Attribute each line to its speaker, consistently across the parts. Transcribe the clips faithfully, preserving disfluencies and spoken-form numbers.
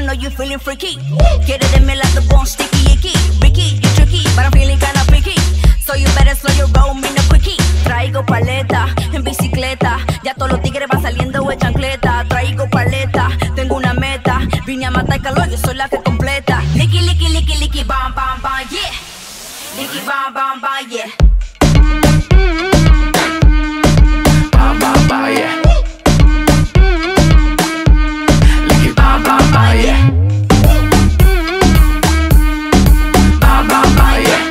Speaker 1: know you feeling freaky. Get it in me like the bone sticky icky. Ricky, you tricky, but I'm feeling kinda picky. So you better slow your roll, me no quickie. Traigo paleta en bicicleta. Ya todos los tigres van saliendo de chancleta. Traigo paleta, tengo una meta. Vine a matar calor, yo soy la que completa. Licky, licky, licky, licky, bam, bam, bam, yeah. Licky, bam, bam, bam, yeah.
Speaker 2: Bam, bam, bam, yeah. Licky, bam, bam, bam, yeah. Bam, bam, bam, yeah.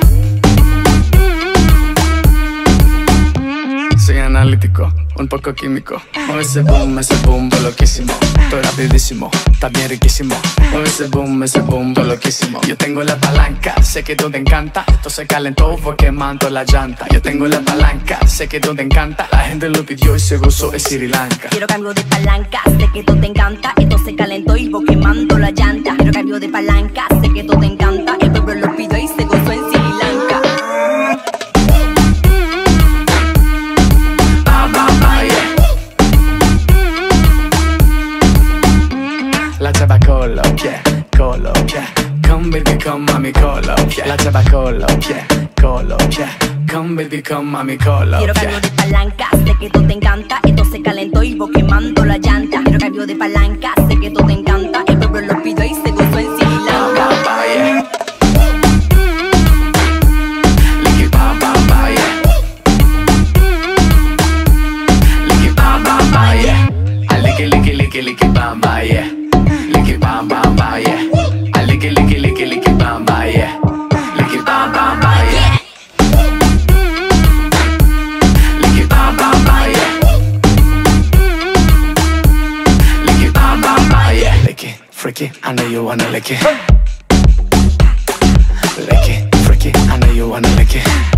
Speaker 2: Soy analítico, un poco químico. Mueve ese boom, ese boom, voy loquísimo. Estoy rapidísimo, está bien riquísimo. Mueve ese boom, ese boom, voy loquísimo. Yo tengo la palanca, sé que tú te encanta. Esto se calentó, fue quemando la llanta. Yo tengo la palanca, sé que tú te encanta. La gente lo pidió y se gozó en Sri Lanka.
Speaker 1: Quiero cambio de palanca, sé que tú te encanta. Esto se calentó y voy quemando la llanta. Quiero cambio de palanca, sé que tú te encanta. El pueblo lo pidió y se gozó en Sri Lanka.
Speaker 2: La chava colombia, colombia. Come baby, come mami colombia. La chava colombia, colombia. Come baby, come mami colombia.
Speaker 1: Quiero cambio de palanca, sé que tú te encanta. Esto se calentó y voy quemando la llanta. Quiero cambio de palanca, sé que tú te encanta. El pueblo lo pidió y se gozó en Sri Lanka.
Speaker 2: Licky, bam, bam, bam, yeah. Licky, bam, bam, bam, yeah. I licky, licky, licky, licky, bam, bam, yeah. Licky, bam, bam, bam, yeah. I licky, licky, licky, licky, bam, bam, yeah. Licky, bam, bam, bam, yeah. Licky, bam, bam, bam, yeah. Licky, bam, bam, bam, yeah. Licky, freaky, I know you wanna lick it. Licky, freaky, I know you wanna lick it.